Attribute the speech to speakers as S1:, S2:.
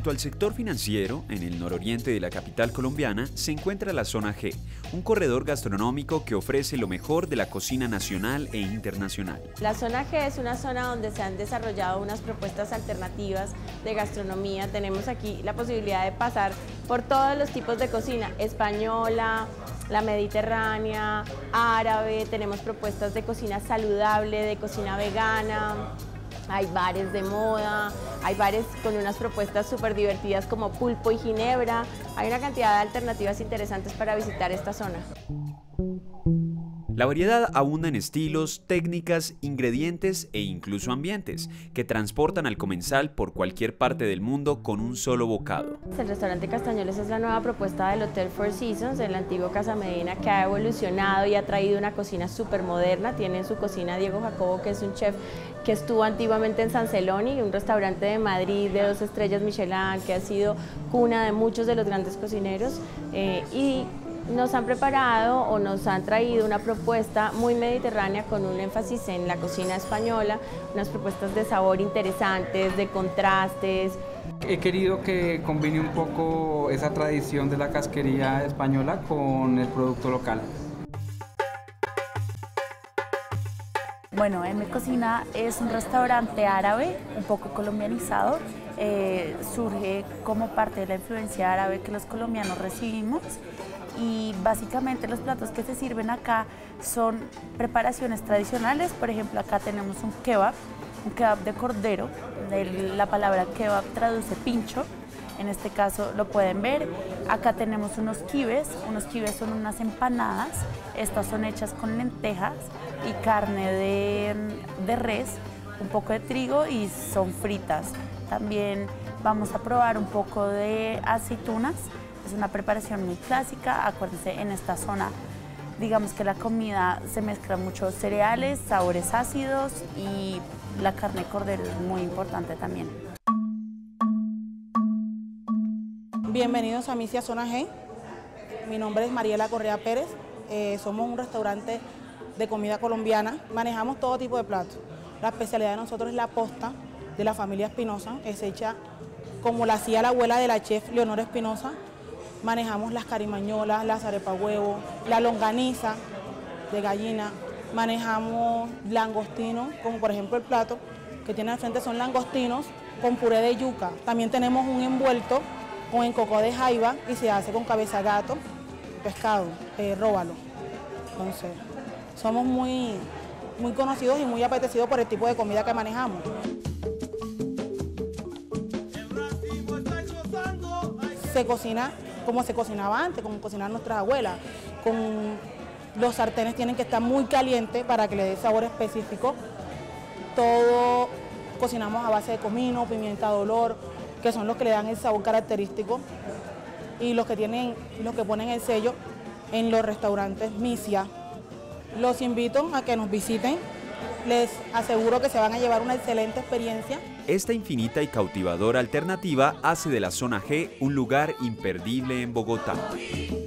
S1: Junto al sector financiero, en el nororiente de la capital colombiana, se encuentra la Zona G, un corredor gastronómico que ofrece lo mejor de la cocina nacional e internacional.
S2: La Zona G es una zona donde se han desarrollado unas propuestas alternativas de gastronomía. Tenemos aquí la posibilidad de pasar por todos los tipos de cocina, española, la mediterránea, árabe, tenemos propuestas de cocina saludable, de cocina vegana. Hay bares de moda, hay bares con unas propuestas súper divertidas como pulpo y ginebra. Hay una cantidad de alternativas interesantes para visitar esta zona.
S1: La variedad abunda en estilos, técnicas, ingredientes e incluso ambientes que transportan al comensal por cualquier parte del mundo con un solo bocado.
S2: El restaurante Castañuelas es la nueva propuesta del Hotel Four Seasons, el antiguo Casa Medina, que ha evolucionado y ha traído una cocina súper moderna. Tiene en su cocina Diego Jacobo, que es un chef que estuvo antiguamente en San Celoni, un restaurante de Madrid de 2 estrellas Michelin, que ha sido cuna de muchos de los grandes cocineros y nos han preparado o nos han traído una propuesta muy mediterránea con un énfasis en la cocina española, unas propuestas de sabor interesantes, de contrastes.
S3: He querido que combine un poco esa tradición de la casquería española con el producto local.
S4: Bueno, M Cocina es un restaurante árabe, un poco colombianizado. Surge como parte de la influencia árabe que los colombianos recibimos. Y básicamente los platos que se sirven acá son preparaciones tradicionales. Por ejemplo, acá tenemos un kebab de cordero. La palabra kebab traduce pincho, en este caso lo pueden ver. Acá tenemos unos kibes son unas empanadas. Estas son hechas con lentejas y carne de res, un poco de trigo y son fritas. También vamos a probar un poco de aceitunas. Es una preparación muy clásica. Acuérdense, en esta zona, digamos que la comida se mezcla muchos cereales, sabores ácidos y la carne de cordero es muy importante también.
S5: Bienvenidos a Misia Zona G. Mi nombre es Mariela Correa Pérez. Somos un restaurante de comida colombiana. Manejamos todo tipo de platos. La especialidad de nosotros es la posta de la familia Espinosa. Es hecha como la hacía la abuela de la chef Leonora Espinosa. Manejamos las carimañolas, las arepas huevo, la longaniza de gallina. Manejamos langostinos, como por ejemplo el plato que tiene al frente son langostinos con puré de yuca. También tenemos un envuelto con encocó de jaiba y se hace con cabeza de gato, pescado, róbalo. Entonces, somos muy conocidos y muy apetecidos por el tipo de comida que manejamos. Se cocina como se cocinaba antes, como cocinaban nuestras abuelas. Los sartenes tienen que estar muy calientes para que le dé sabor específico. Todo cocinamos a base de comino, pimienta de olor, que son los que le dan el sabor característico y los que ponen el sello en los restaurantes Misia. Los invito a que nos visiten. Les aseguro que se van a llevar una excelente experiencia.
S1: Esta infinita y cautivadora alternativa hace de la Zona G un lugar imperdible en Bogotá.